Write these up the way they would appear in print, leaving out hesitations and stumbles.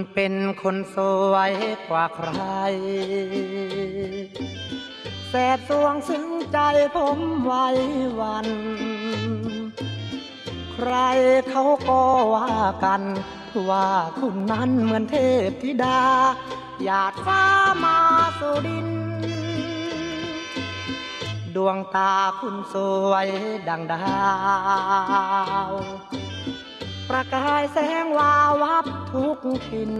เป็นคนสวยกว่าใครแสบสวงซึ้งใจผมไว้วัน ใครเขาก็ว่ากันว่าคุณนั้นเหมือนเทพธิดาหยาดฟ้ามาสู่ดินดวงตาคุณสวยดังดาวประกายแสงวาววับทุกทิน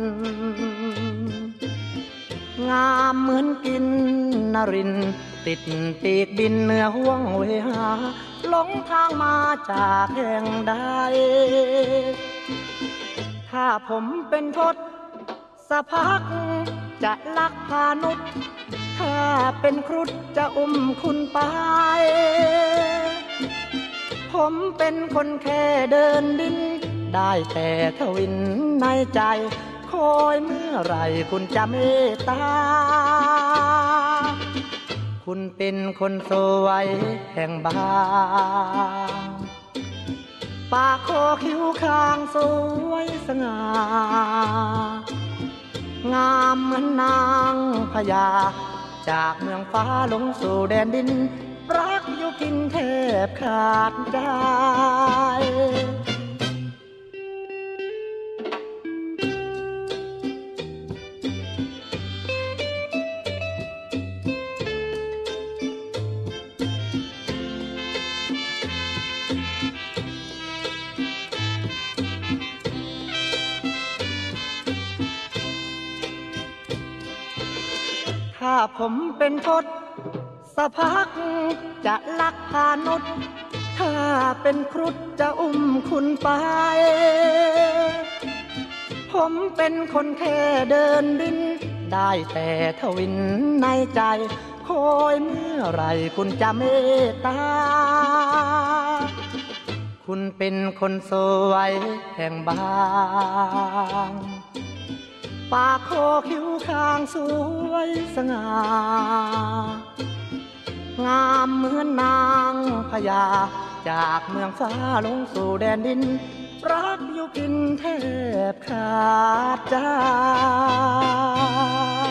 งามเหมือนกินนรินติดปีกบินเหนือห้วงเวหาหลงทางมาจากแห่งใดถ้าผมเป็นทศพักจะลักพานุษถ้าเป็นครุฑจะอุ้มคุณไปผมเป็นคนแค่เดินดินได้แต่ทวินในใจคอยเมื่อไรคุณจะเมตตาคุณเป็นคนสวยแห่งบางปากคอคิ้วคางสวยสง่างามเหมือนนางพญาจากเมืองฟ้าลงสู่แดนดินรักอยู่กินแทบขาดใจถ้าผมเป็นทศพักจะลักพานุษถ้าเป็นครุฑจะอุ้มคุณไปผมเป็นคนแค่เดินดินได้แต่ทวินในใจคอยเมื่อไรคุณจะเมตตาคุณเป็นคนสวยแห่งบางปากคอคิ้วคางสวยสง่างามเหมือนนางพญาจากเมืองฟ้าลงสู่แดนดินรักอยู่กินแทบขาดใจ